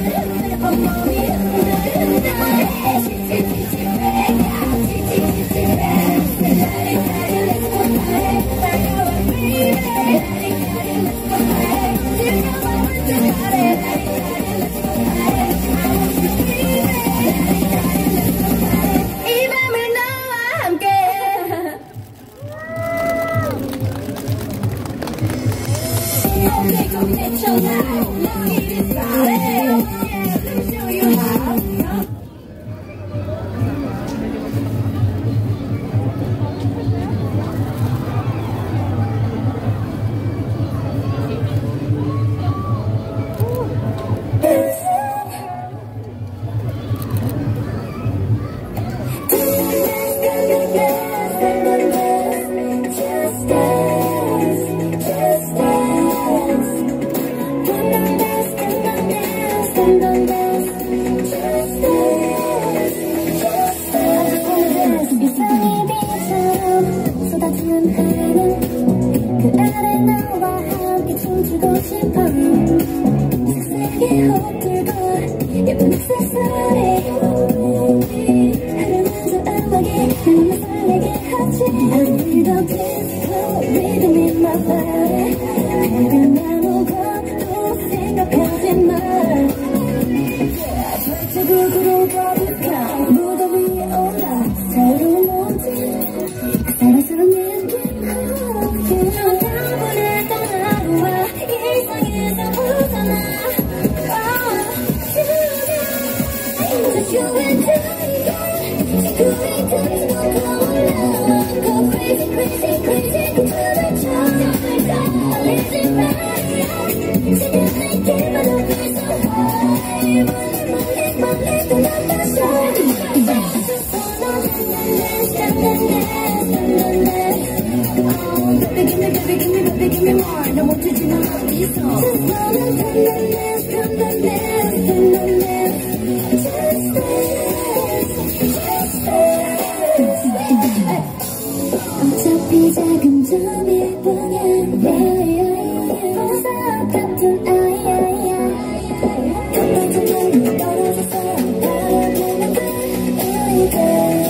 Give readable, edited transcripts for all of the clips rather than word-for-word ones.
어차피 작은 점일 뿐이야. 보석 같은 아이야. 같은 널로 떨어져서 바라보는 우리들.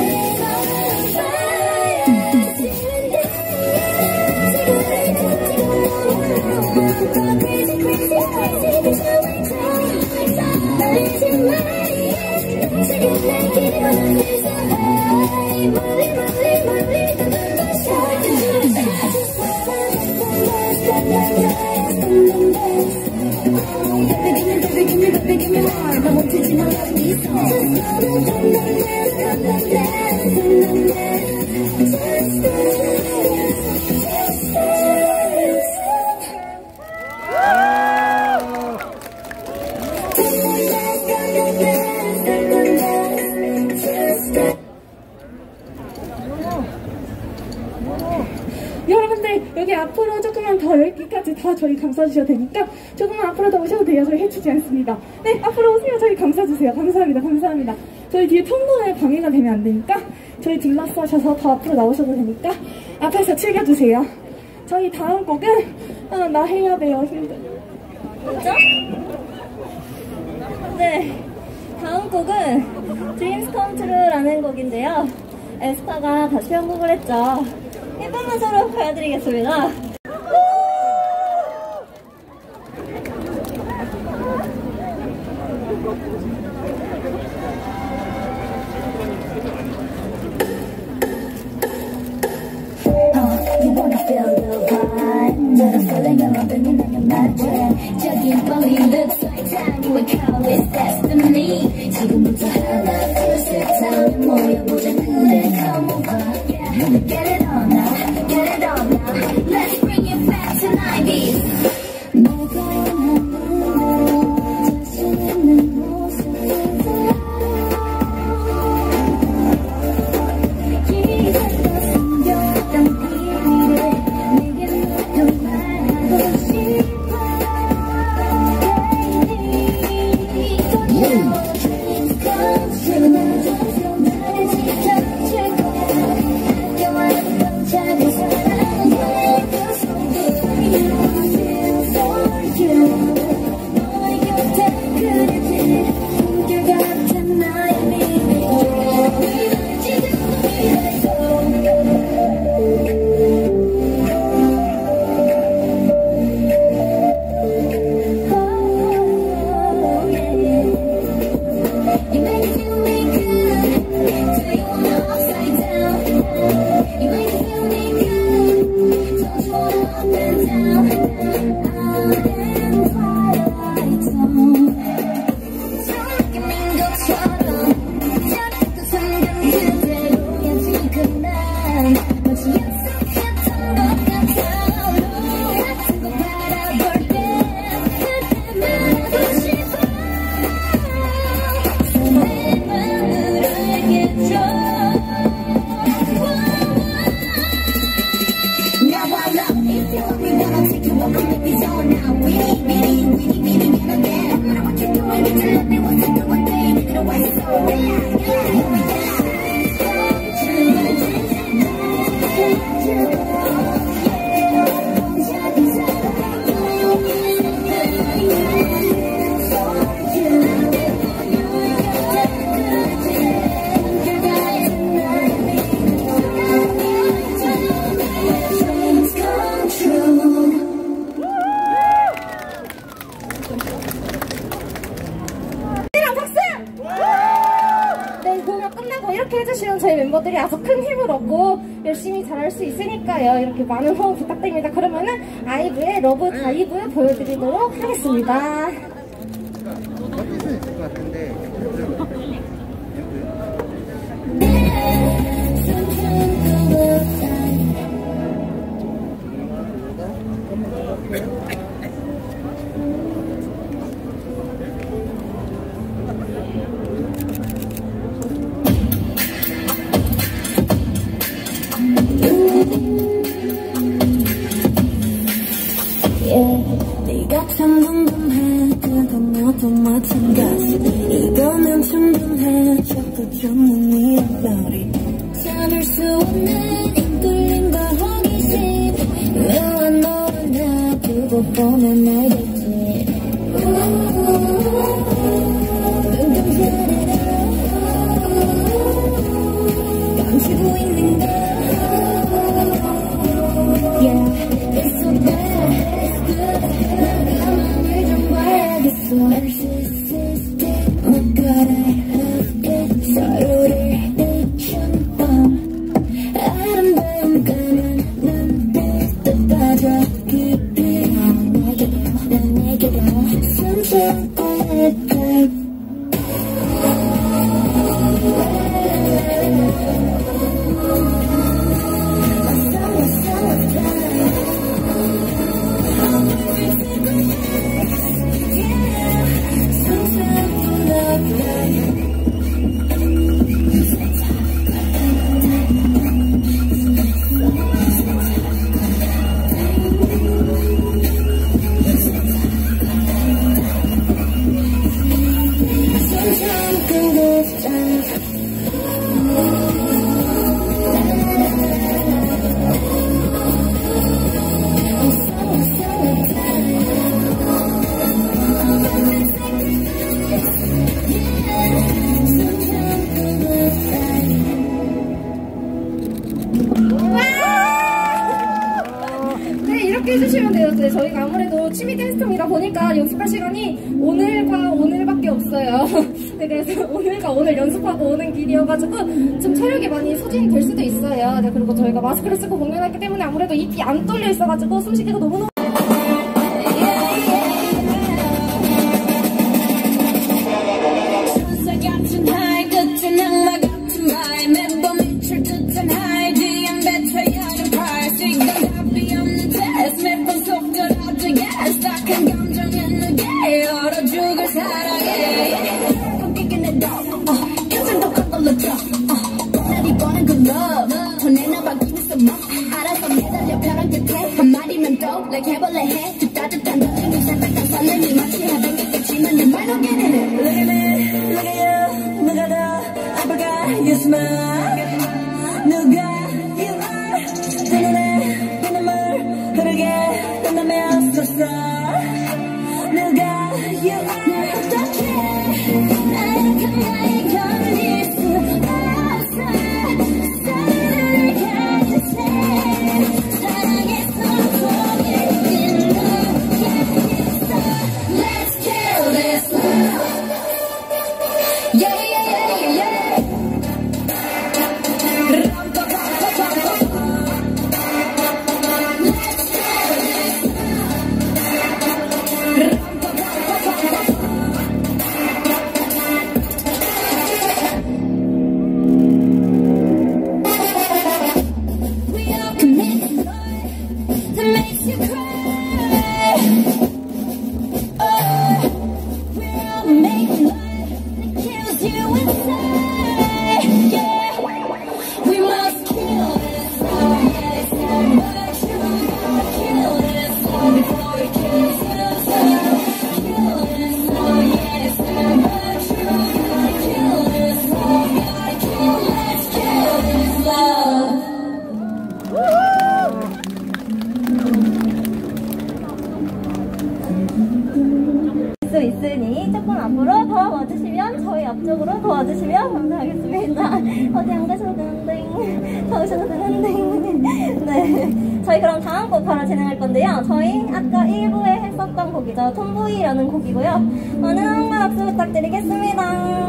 여러분들 여기 앞으로 조금만 더 여기까지 다 저희 감싸주셔도 되니까 조금만 앞으로 더 오셔도 돼요. 저희 해치지 않습니다. 네, 앞으로 오세요. 저희 감싸주세요. 감사합니다. 감사합니다. 저희 뒤에 통로에 방해가 되면 안 되니까 저희 둘러싸셔서 더 앞으로 나오셔도 되니까 앞에서 즐겨주세요. 저희 다음 곡은 나 해야 돼요. 힘들. 뭐죠? 네, 다음 곡은 Dreams Come True라는 곡인데요. 에스파가 다시 편곡을 했죠. 1번만 서로 보여드리겠습니다. 지금부터 하나 둘 셋 하면 모여보자. 그래 come over yeah. Get it on now, get it on now. Let's bring it back to 90s. 내가 원하는 자신 있는 모습을 기다려 숨겼던 비밀을 내게 너도 말하고 싶어. Dreams come true. 저희 멤버들이 아주 큰 힘을 얻고 열심히 잘할 수 있으니까요. 이렇게 많은 호응 부탁드립니다. 그러면은 아이브의 러브 다이브 보여드리도록 하겠습니다. 네가 참 궁금해 그건 너도 마찬가지 이거면 충분해 저도 좀 잃어버리 참을 수 없는 이끌림과 호기심 너와 너를 놔두고 보면 알겠지 감추고 있는 걸 Yeah, it's so bad 서로를 비춘 밤 아름다운 까만 눈빛도 빠져 깊이 내게로 숨쉬고 해주시면 돼요. 네, 저희가 아무래도 취미 댄스팀이다 보니까 연습할 시간이 오늘과 오늘밖에 없어요. 네, 그래서 오늘과 오늘 연습하고 오는 길이어가지고 좀 체력이 많이 소진이 될 수도 있어요. 네, 그리고 저희가 마스크를 쓰고 공연했기 때문에 아무래도 입이 안 떨려 있어가지고 숨쉬기가 너무너무 해볼래 해 따뜻한 덕분에 살짝 설렘이 마치 하단계까지만 내 말 don't get it Look at me, look at you 누가 더 아빠가 you smile 누가 you are 내 눈에 내 눈물 흐르게 한다면 so sorry 누가 you are 어떻게 나약한 나의 견딜 수 없어 사랑을 가지세 사랑의 손톱에 와주시면 감사하겠습니다. 어디 안 가셔도 되는데, 가셔도 되는데. 네. 저희 그럼 다음 곡 바로 진행할 건데요. 저희 아까 1부에 했었던 곡이죠. 톰보이라는 곡이고요. 많은 응원 박수 부탁드리겠습니다.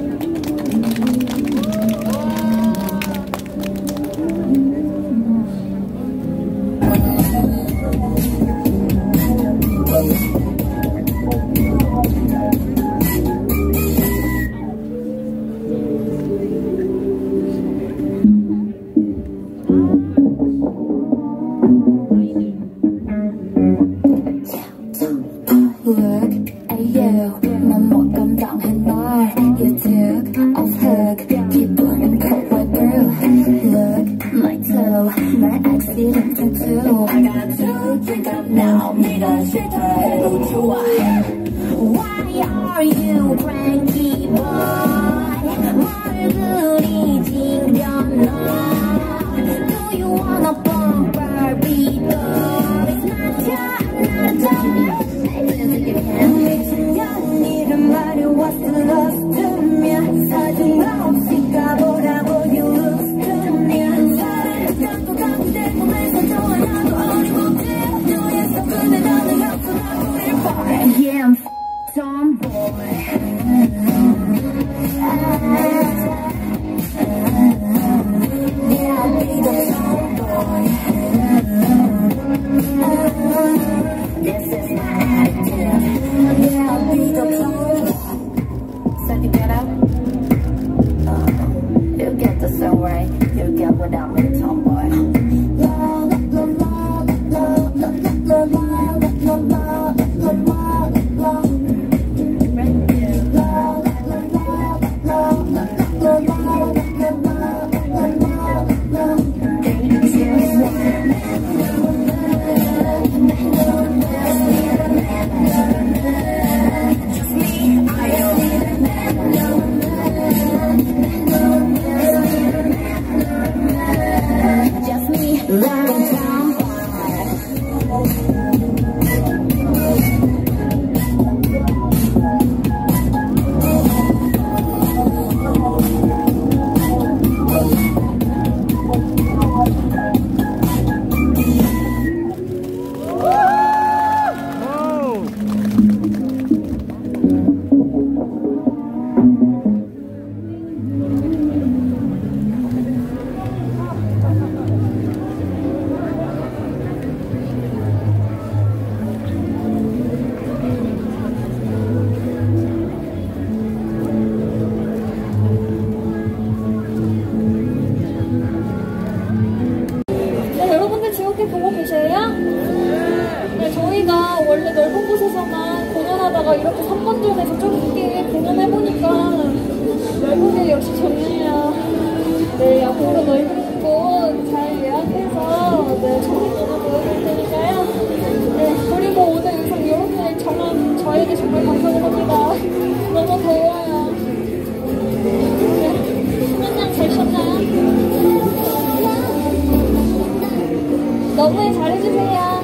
Why are you cranky boy? 뭘 그리 징그러너? Do you wanna bump Barbie doll? It's not your 미친 년이란 말이 what's the love to me? 사진 없이 가보라고 you lose to me. 사랑을 잡고 가고 내 꿈에서 좋아하고 어림없지 너에서 근데 나는 약속하고 싶어. Yeah, I'm tomboy. Yeah, I'll be the tomboy. This is my attitude. Yeah, I'll be the tomboy. Set you get up. You get the song right. You get without me, tomboy. La la la la la la la la la la la la. 보고 계세요? 네, 저희가 원래 넓은 곳에서만 공연하다가 이렇게 3번전에서 좁게 공연해보니까 넓은 게 역시 좋네요. 네, 앞으로 넓은 곳 잘 예약해서 네, 저희 모두 보여드릴 테니까요. 네, 그리고 오늘 의상 이렇게 정한 저에게 정말 감사합니다. 너무 더워요. 네, 수면장 잘 쉬었나요? 너무 잘해주세요.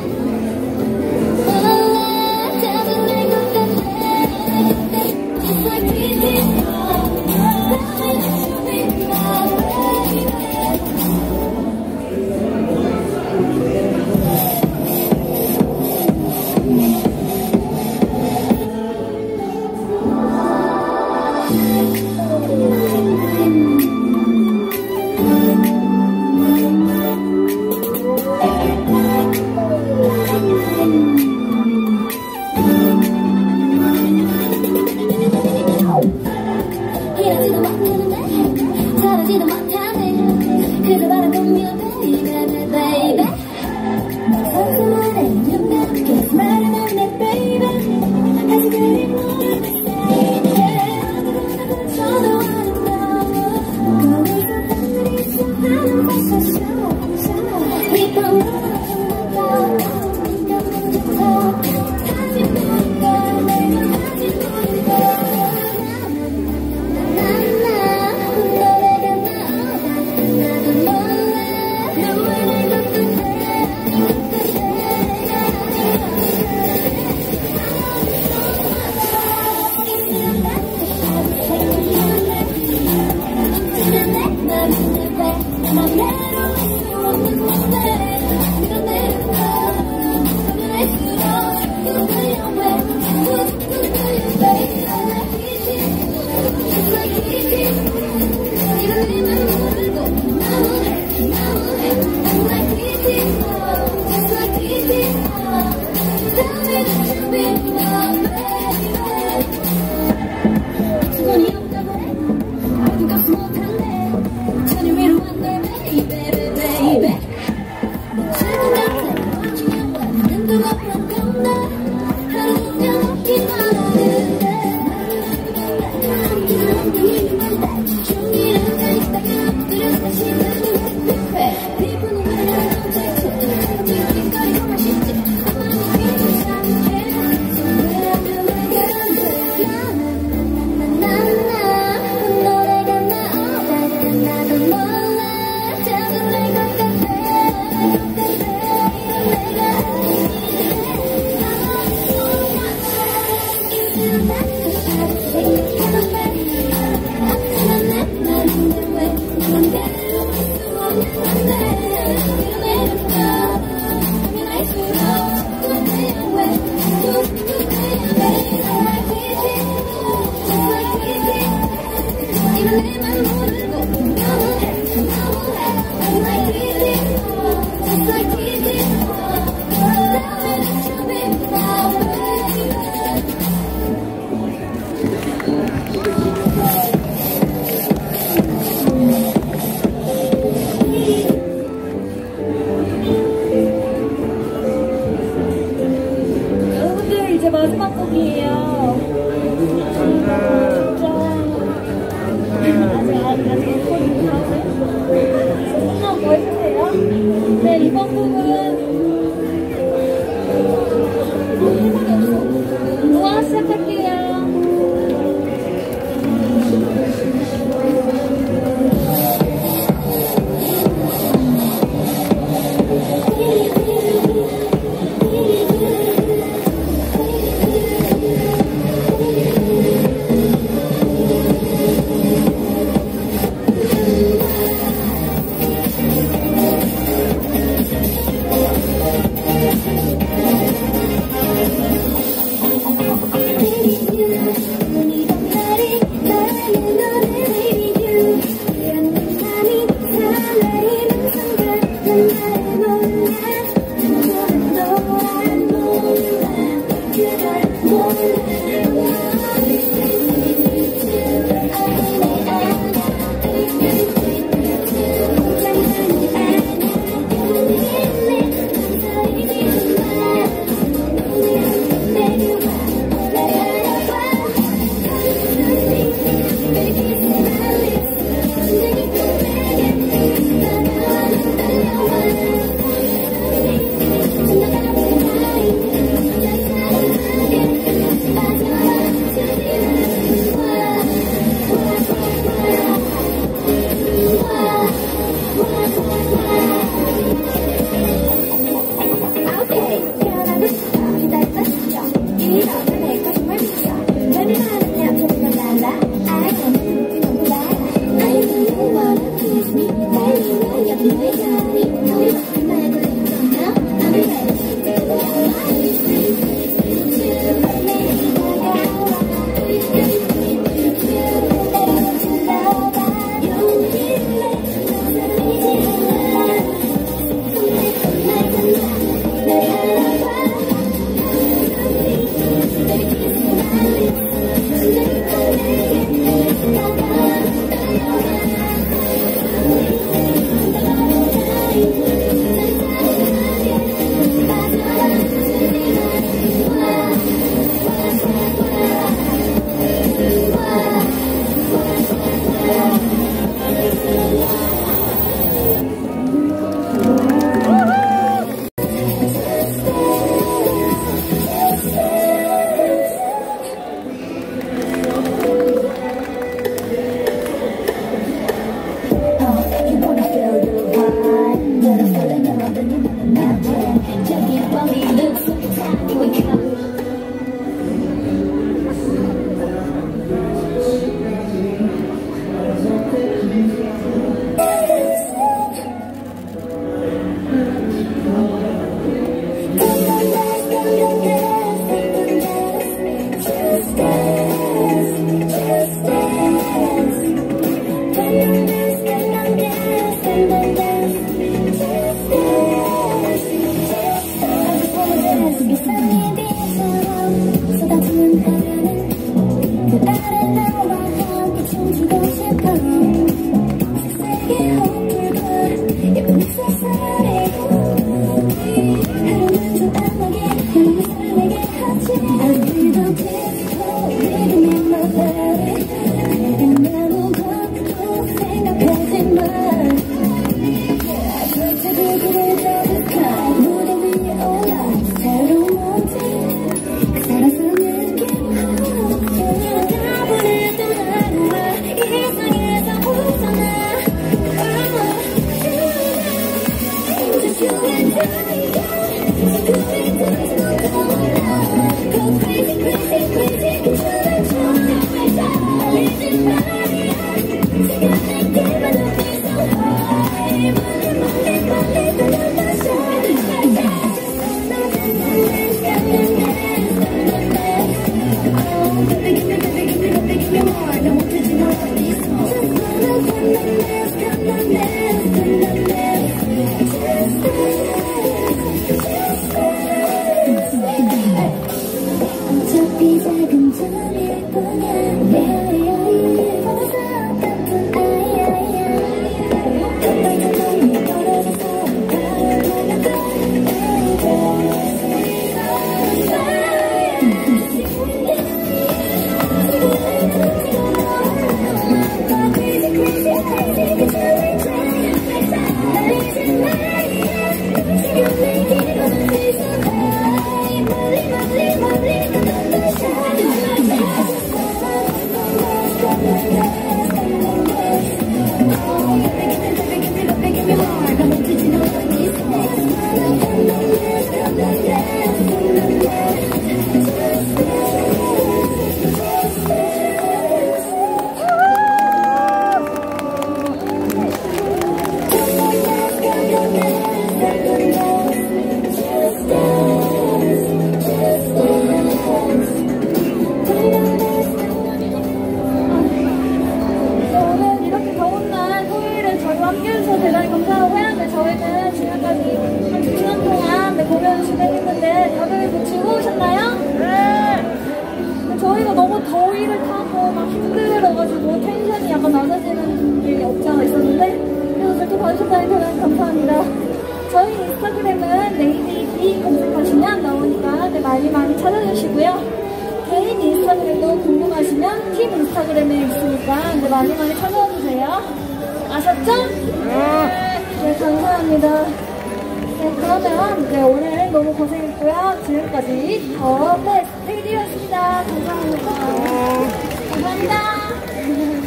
대단히 감사하고요. 저희는 지금까지 한 2시간 동안 공연을 진행했는데 다들 뭐 즐거우셨나요? 네! 저희가 너무 더위를 타고 막 힘들어가지고 텐션이 약간 낮아지는 게 없지 않아 있었는데 그래서 저렇게 봐주셨다니 대단히 감사합니다. 저희 인스타그램은 네이비비 검색하시면 나오니까 많이 많이 찾아주시고요. 개인 인스타그램도 궁금하시면 팀 인스타그램에 있으니까 많이 많이 찾아와주세요. 아셨죠? 네, 감사합니다. 네, 그러면 이제 오늘 너무 고생했고요. 지금까지 더 베스트 3D였습니다. 감사합니다. 감사합니다.